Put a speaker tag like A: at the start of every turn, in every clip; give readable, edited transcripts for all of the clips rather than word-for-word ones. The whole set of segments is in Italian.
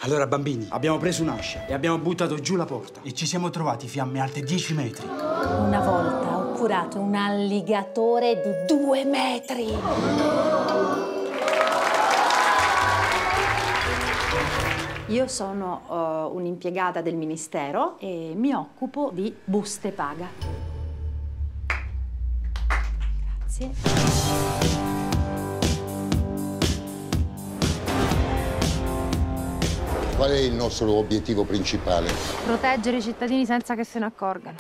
A: Allora, bambini, abbiamo preso un'ascia e abbiamo buttato giù la porta. E ci siamo trovati fiamme alte 10 metri.
B: Una volta ho curato un alligatore di 2 metri.
C: Io sono un'impiegata del Ministero e mi occupo di buste paga. Grazie.
D: Qual è il nostro obiettivo principale?
E: Proteggere i cittadini senza che se ne accorgano.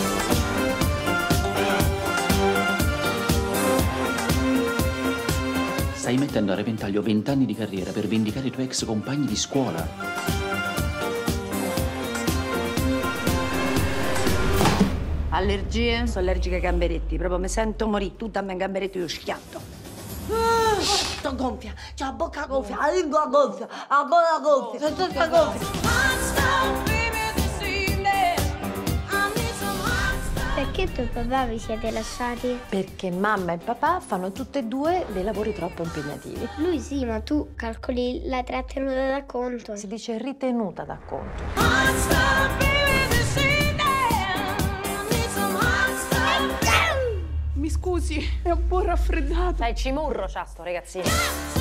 F: Stai mettendo a repentaglio 20 anni di carriera per vendicare i tuoi ex compagni di scuola.
C: Allergie? Sono allergica ai gamberetti, proprio mi sento morire. Tu dammi i gamberetti, io schiatto. Sto gonfia, c'ho la bocca gonfia, la lingua gonfia, la gola gonfia, sono tutta gonfia.
G: Perché tu e papà vi siete lasciati?
H: Perché mamma e papà fanno tutte e due dei lavori troppo impegnativi.
G: Lui sì, ma tu calcoli la trattenuta da conto.
H: Si dice ritenuta da conto.
E: Mi scusi, è un po' raffreddato.
H: Dai, cimurro c'ha sto ragazzino.